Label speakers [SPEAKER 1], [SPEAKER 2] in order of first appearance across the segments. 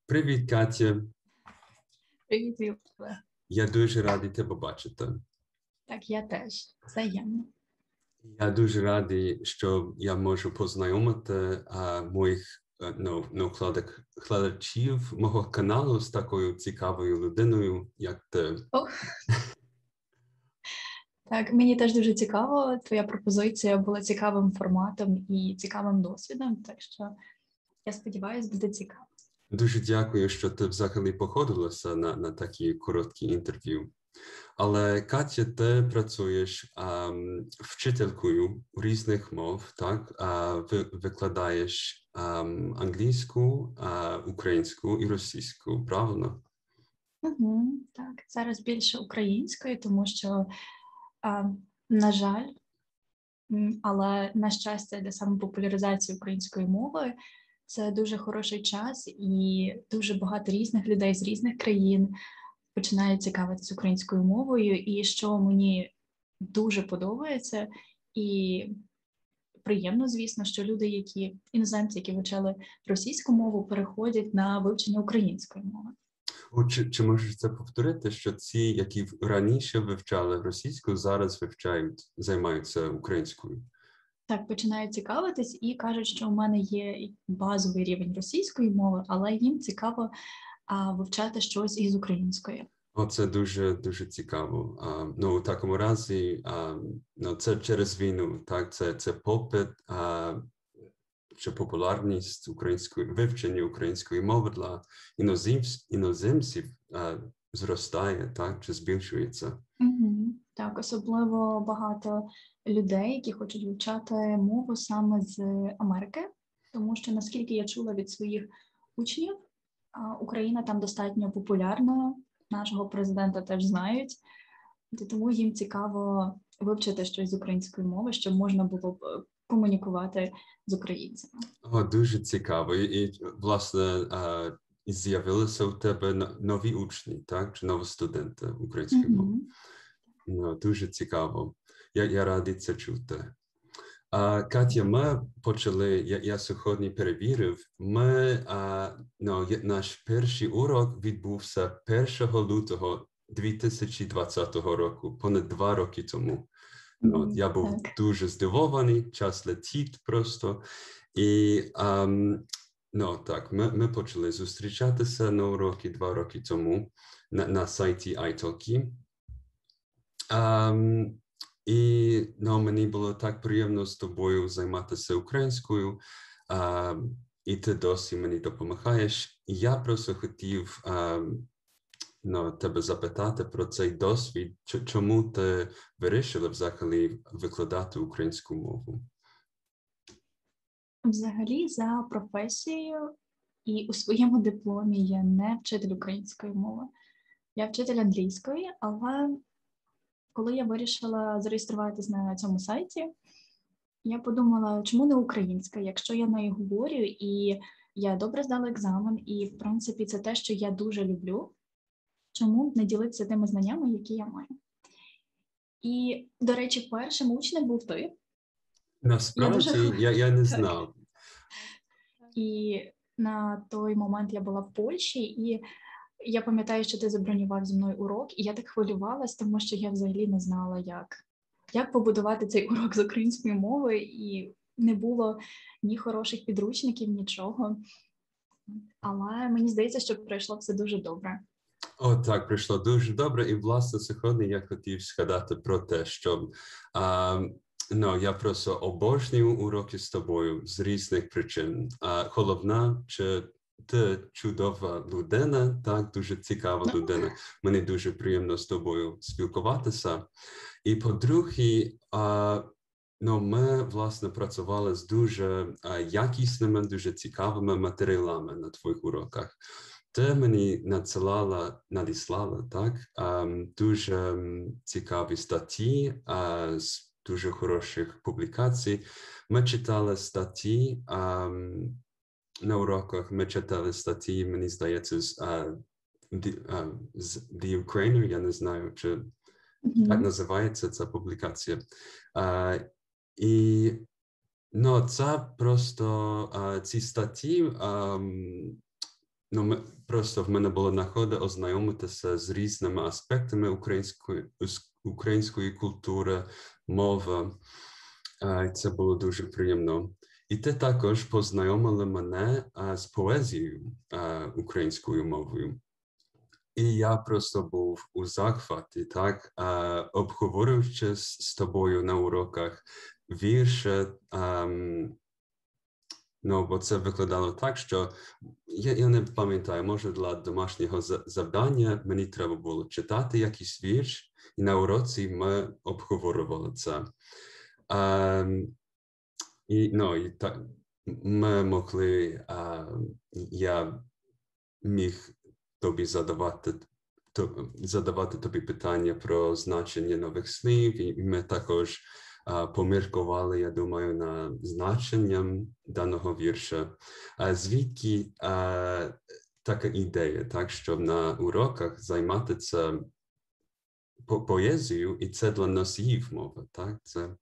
[SPEAKER 1] Привіт, Катя.
[SPEAKER 2] Привіт, Віле.
[SPEAKER 1] Я дуже радий тебе бачити.
[SPEAKER 2] Так, я теж. Взаємно.
[SPEAKER 1] Я дуже радий, що я можу познайомити моїх глядачів мого каналу з такою цікавою людиною, як ти.
[SPEAKER 2] Так, мені теж дуже цікаво. Твоя пропозиція була цікавим форматом і цікавим досвідом, так що я сподіваюся, буде цікаво.
[SPEAKER 1] Дуже дякую, що ти взагалі погодилася на такі короткі інтерв'ю. Але, Катя, ти працюєш вчителькою різних мов, так? Викладаєш англійську, українську і російську, правильно?
[SPEAKER 2] Так, зараз більше української, тому що, на жаль, але, на щастя, для саме популяризації української мови це дуже хороший час, і дуже багато різних людей з різних країн починають цікавитися українською мовою, і що мені дуже подобається, і приємно, звісно, що люди, іноземці, які вивчали російську мову, переходять на вивчення української мови.
[SPEAKER 1] Чи можеш це повторити, що ці, які раніше вивчали російську, зараз займаються українською?
[SPEAKER 2] Так, починають цікавитись і кажуть, що у мене є базовий рівень російської мови, але їм цікаво вивчати щось із української.
[SPEAKER 1] Це дуже цікаво. У такому разі, це через війну, так, це попит чи популярність вивчення української мови для іноземців зростає, так, чи збільшується.
[SPEAKER 2] Так, особливо багато людей, які хочуть вивчати мову саме з Америки, тому що, наскільки я чула від своїх учнів, Україна там достатньо популярна, нашого президента теж знають, тому їм цікаво вивчити щось з української мови, щоб можна було б комунікувати з українцями.
[SPEAKER 1] Дуже цікаво. І власне, з'явилися у тебе нові учні, так? Чи нові студенти української мови? Дуже цікаво. Я радий це чути. Катя, ми почали, я сьогодні перевірив, наш перший урок відбувся 1 лютого 2020 року, понад 2 роки тому. Я був дуже здивований, час летить просто. І ми почали зустрічатися на уроки 2 роки тому на сайті italki. І мені було так приємно з тобою займатися українською, і ти досі мені допомагаєш. І я просто хотів тебе запитати про цей досвід, чому ти вирішила взагалі викладати українську мову?
[SPEAKER 2] Взагалі, за професією і у своєму дипломі я не вчитель української мови. Я вчитель англійської, але коли я вирішила зареєструватись на цьому сайті, я подумала, чому не українська, якщо я нею говорю, і я добре здала екзамен, і, в принципі, це те, що я дуже люблю, чому не ділитися тими знаннями, які я маю. І, до речі, першим учнем був ти.
[SPEAKER 1] Насправді, я не знав.
[SPEAKER 2] І на той момент я була в Польщі, і я пам'ятаю, що ти забронював зі мною урок, і я так хвилювалась, тому що я взагалі не знала, як побудувати цей урок з української мови, і не було ні хороших підручників, нічого. Але мені здається, що пройшло все дуже добре.
[SPEAKER 1] Так, пройшло дуже добре. І, власне, сьогодні я хотів згадати про те, що я просто обожнюю уроки з тобою з різних причин. Головна, що ти чудова людина, так, дуже цікава людина. Мені дуже приємно з тобою спілкуватися. І по-друге, ми, власне, працювали з дуже якісними, дуже цікавими матеріалами на твоїх уроках. Ти мені надіслала, так, дуже цікаві статті з дуже хороших публікацій. Ми читали статті на уроках, мені здається, з The Ukrainian, я не знаю, чи так називається ця публікація. І це просто ці статті просто в мене була нагода ознайомитися з різними аспектами української культури, мови. Це було дуже приємно. І ти також познайомила мене з поезією українською мовою. І я просто був у захваті, так, обговорюючи з тобою на уроках вірші, бо це викладало так, що я не пам'ятаю, може для домашнього завдання мені треба було читати якийсь вірш, і на уроці ми обговорювали це. І так, ми могли, я міг тобі задавати тобі питання про значення нових слів, і ми також поміркували, я думаю, над значенням даного вірша. Звідки така ідея, так, щоб на уроках займатися поезією, і це для носіїв мови, так? Це...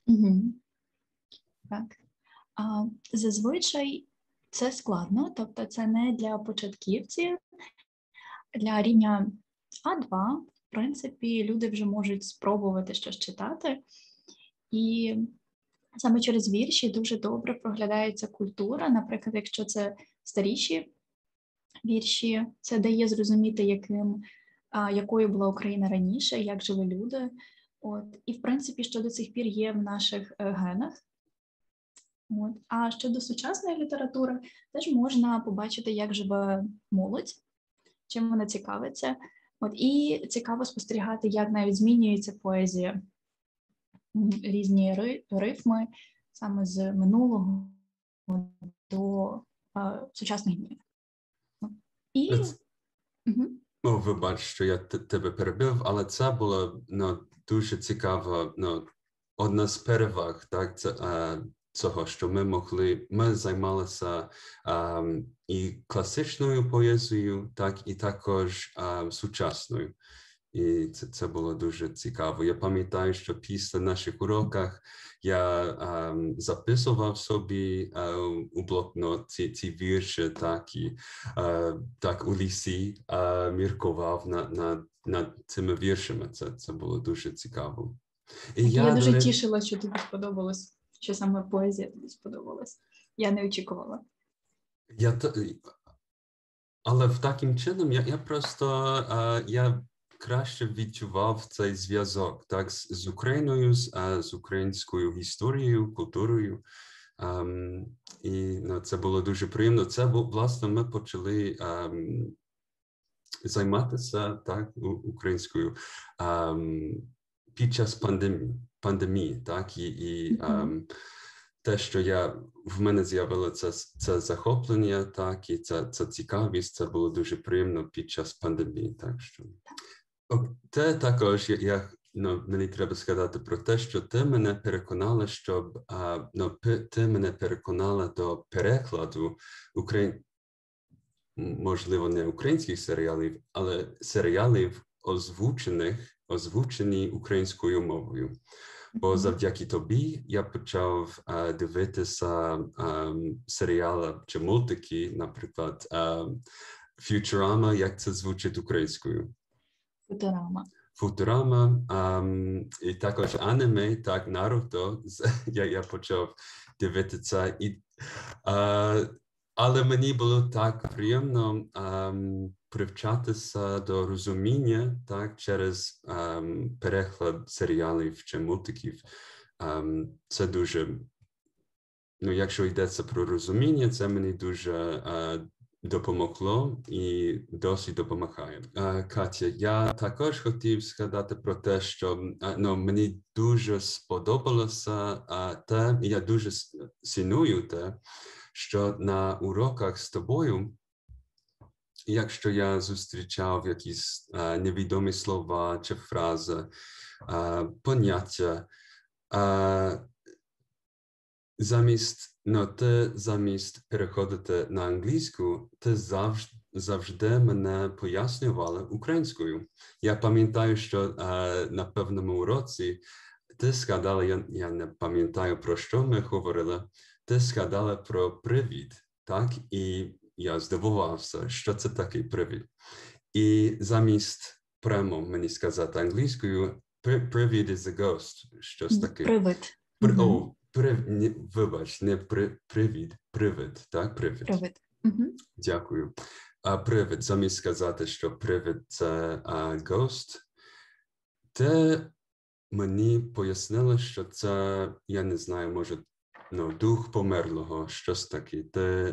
[SPEAKER 2] Так. Зазвичай це складно, тобто це не для початківців, для рівня А2, в принципі, люди вже можуть спробувати щось читати. І саме через вірші дуже добре проглядається культура. Наприклад, якщо це старіші вірші, це дає зрозуміти, якою була Україна раніше, як жили люди. І, в принципі, що до цих пір є в наших генах. А щодо сучасної літератури, теж можна побачити, як живе молодь, чим вона цікавиться. І цікаво спостерігати, як навіть змінюється поезія. Різні рифми саме з минулого до сучасних днів.
[SPEAKER 1] Вибач, що я тебе перебив, але це було дуже цікаво, одна з переваг, так, цього, що ми займалися і класичною поезією, так, і також сучасною. І це було дуже цікаво. Я пам'ятаю, що після наших уроків я записував собі у блокнот ці вірші, так, і так у лісі міркував над цими віршами. Це було дуже цікаво.
[SPEAKER 2] І я дуже тішилася, що тобі сподобалось, що саме поезія тобі сподобалась. Я не очікувала.
[SPEAKER 1] Але таким чином я просто краще відчував цей зв'язок, так, з Україною, з українською історією, культурою. І це було дуже приємно. Це, власне, ми почали займатися, так, українською під час пандемії, так, і те, що в мене з'явилося це захоплення, так, і це цікавість, це було дуже приємно під час пандемії, так, що... Те також, мені треба сказати про те, що ти мене переконала, ти мене переконала до перекладу можливо, не українських серіалів, але серіалів озвучені українською мовою. Бо завдяки тобі я почав дивитися серіали чи мультики, наприклад, Futurama, як це звучить українською? Футурама, і також аніме, так, Наруто, я почав дивитися. Але мені було так приємно привчатися до розуміння, так, через переклад серіалів чи мультиків. Це дуже, якщо йдеться про розуміння, це мені дуже допомогло і досі допомагає. Катя, я також хотів сказати про те, що мені дуже сподобалося те, і я дуже ціную те, що на уроках з тобою, якщо я зустрічав якісь невідомі слова чи фрази, поняття, замість переходити на англійську, ти завжди мене пояснювала українською. Я пам'ятаю, що на певному уроці ти сказала, я не пам'ятаю, про що ми говорили, ти сказала про привіт, так? І я здивувався, що це такий привід. І замість прямо мені сказати англійською, привід is a ghost, щось таке.
[SPEAKER 2] Привид.
[SPEAKER 1] Вибач, не привід, привид, так? Привид. Дякую. Привид, замість сказати, що привид – це ghost, те мені пояснили, що це, я не знаю, може, дух померлого, щось таке.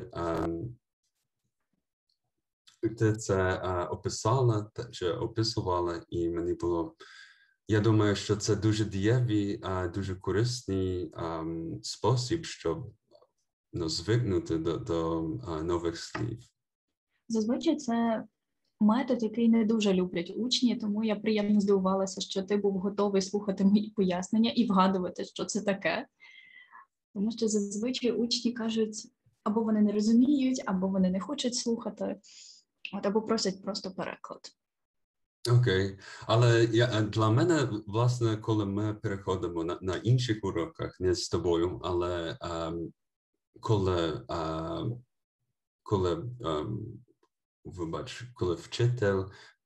[SPEAKER 1] Ти це описала чи описувала, і мені було... Я думаю, що це дуже дієвий, дуже корисний спосіб, щоб звикнути до нових слів.
[SPEAKER 2] Зазвичай це метод, який не дуже люблять учні, тому я приємно здивувалася, що ти був готовий слухати мої пояснення і вгадувати, що це таке. Тому що зазвичай учні кажуть, або вони не розуміють, або вони не хочуть слухати, або просять просто переклад.
[SPEAKER 1] Окей. Але для мене, власне, коли ми переходимо на інших уроках, не з тобою, але коли вчитель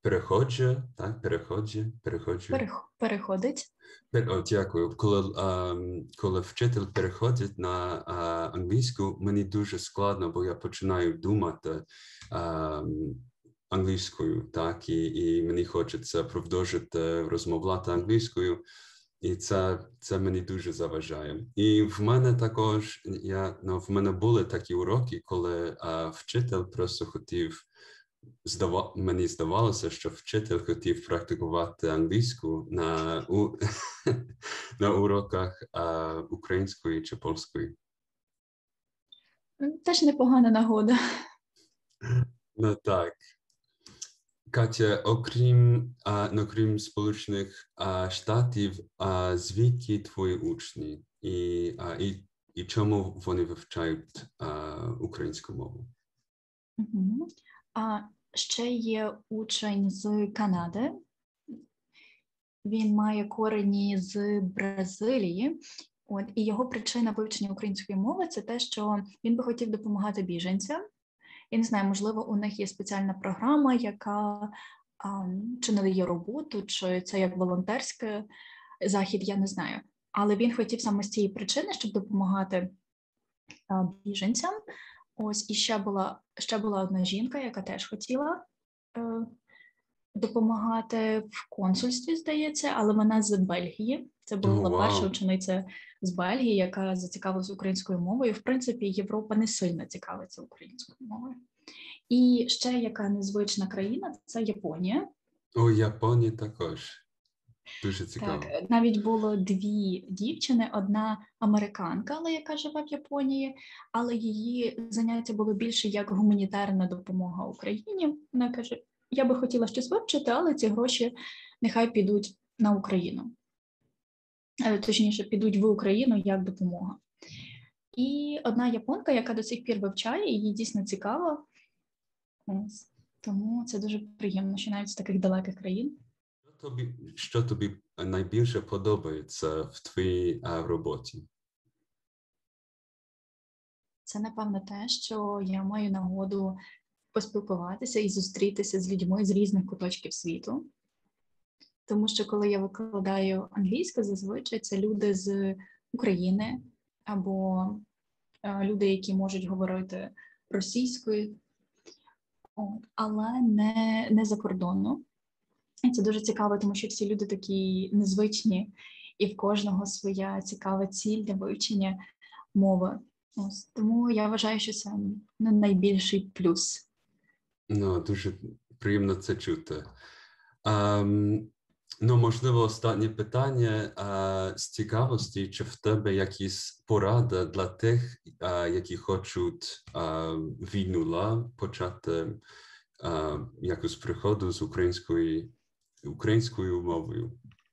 [SPEAKER 2] Переходить.
[SPEAKER 1] Дякую. Коли вчитель переходить на англійську, мені дуже складно, бо я починаю думати англійською, так, і мені хочеться продовжити розмовляти англійською, і це мені дуже заважає. І в мене також, в мене були такі уроки, коли вчитель просто хотів, мені здавалося, що вчитель хотів практикувати англійську на уроках української чи польської.
[SPEAKER 2] Теж непогана нагода.
[SPEAKER 1] Ну так. Катя, окрім Сполучених Штатів, звідки твої учні і чому вони вивчають українську мову?
[SPEAKER 2] Ще є учень з Канади. Він має корені з Бразилії. І його причина вивчення української мови – це те, що він би хотів допомагати біженцям. Я не знаю, можливо, у них є спеціальна програма, яка чи надає роботу, чи це як волонтерський захід, я не знаю. Але він хотів саме з цієї причини, щоб допомагати біженцям. І ще була одна жінка, яка теж хотіла допомагати в консульстві, здається, але вона з Бельгії. Це була перша учениця з Бельгії, яка зацікавилася українською мовою. В принципі, Європа не сильно цікавиться українською мовою. І ще яка незвична країна – це Японія.
[SPEAKER 1] Японія також. Дуже цікаво.
[SPEAKER 2] Так, навіть було дві дівчини, одна американка, але яка живе в Японії, але її заняття було більше як гуманітарна допомога Україні. Вона каже, я би хотіла щось вивчити, але ці гроші нехай підуть на Україну. Точніше, підуть в Україну як допомога. І одна японка, яка до сих пір вивчає, їй дійсно цікаво. Тому це дуже приємно, що навіть з таких далеких країн.
[SPEAKER 1] Що тобі найбільше подобається в твоїй роботі?
[SPEAKER 2] Це, напевно, те, що я маю нагоду поспілкуватися і зустрітися з людьми з різних куточків світу. Тому що, коли я викладаю англійську, зазвичай це люди з України або люди, які можуть говорити російською, але не за кордону. І це дуже цікаво, тому що всі люди такі незвичні, і в кожного своя цікава ціль для вивчення мови. Тому я вважаю, що це найбільший плюс.
[SPEAKER 1] Дуже приємно це чути. Можливо, останнє питання з цікавості, чи в тебе якісь поради для тих, які хочуть війну почати якось приходу з українською мовою?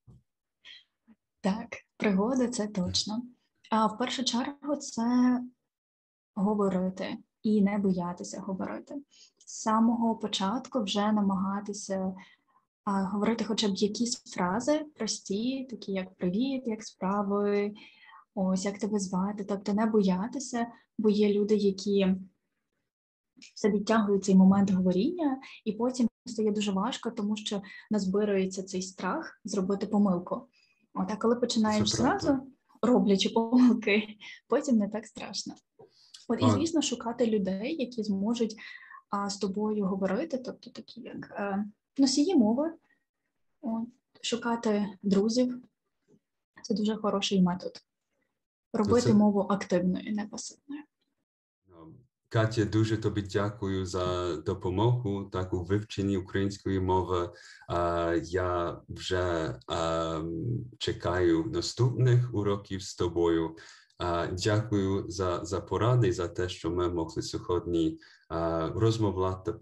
[SPEAKER 2] Так, пригода – це точно. А в першу чергу це говорити і не боятися говорити. З самого початку вже намагатися говорити хоча б якісь фрази прості, такі як «привіт», як «справи», «як тебе звати», тобто не боятися, бо є люди, які все відтягую цей момент говоріння, і потім стає дуже важко, тому що назбирується цей страх зробити помилку. От, а коли починаєш зразу, роблячи помилки, потім не так страшно. От, і, звісно, шукати людей, які зможуть з тобою говорити, тобто такі як носії мови, от, шукати друзів. Це дуже хороший метод. Робити мову активною, не пасивною.
[SPEAKER 1] Катя, дуже тобі дякую за допомогу так, у вивченні української мови. Я вже чекаю наступних уроків з тобою. Дякую за поради і за те, що ми могли сьогодні розмовляти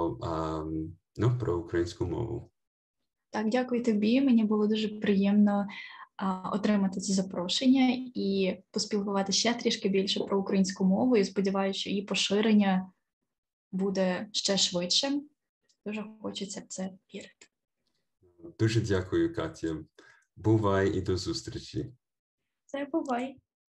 [SPEAKER 1] про українську мову.
[SPEAKER 2] Так, дякую тобі. Мені було дуже приємно отримати це запрошення і поспілкувати ще трішки більше про українську мову. І сподіваюся, що її поширення буде ще швидшим. Дуже хочеться в це вірити.
[SPEAKER 1] Дуже дякую, Катя. Бувай і до зустрічі.
[SPEAKER 2] Це бувай.